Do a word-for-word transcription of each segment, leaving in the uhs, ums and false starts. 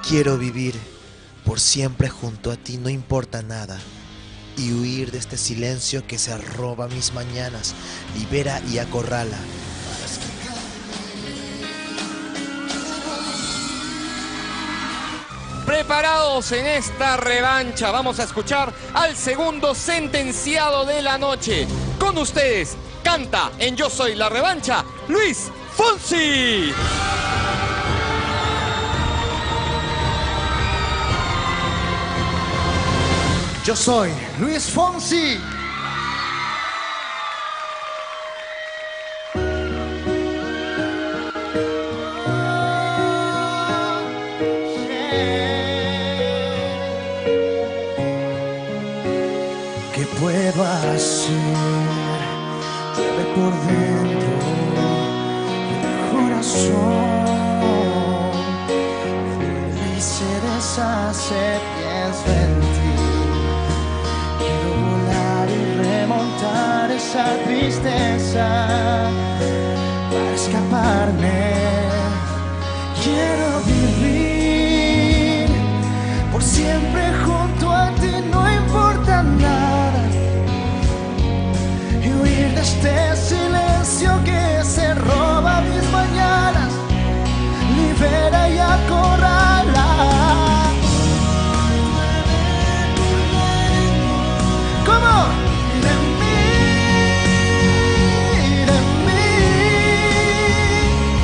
Quiero vivir por siempre junto a ti, no importa nada. Y huir de este silencio que se roba mis mañanas, libera y acorrala. Preparados en esta revancha, vamos a escuchar al segundo sentenciado de la noche. Con ustedes, canta en Yo Soy la Revancha, Luis Fonsi. Yo soy Luis Fonsi. ¿Qué puedo hacer? Llueve por dentro el corazón y se deshace, pienso en ti. Quiero volar y remontar esa tristeza para escaparme. Quiero vivir por siempre junto a ti, no importa nada, y huir de este silencio que se roba mis mañanas, libera y acorrala. ¿Cómo? De mí, de mí,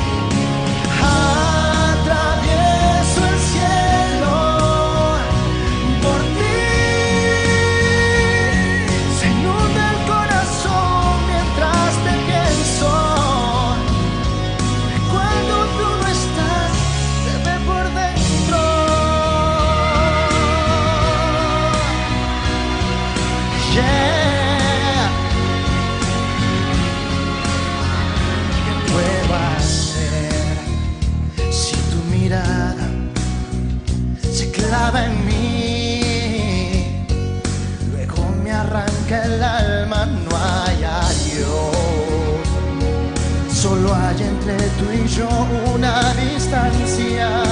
atravieso el cielo por ti, se inunda el corazón mientras te pienso. Cuando tú no estás, te ve por dentro. Yeah. ¿Qué puedo hacer si tu mirada se clava en mí? Luego me arranca el alma, no hay adiós. Solo hay entre tú y yo una distancia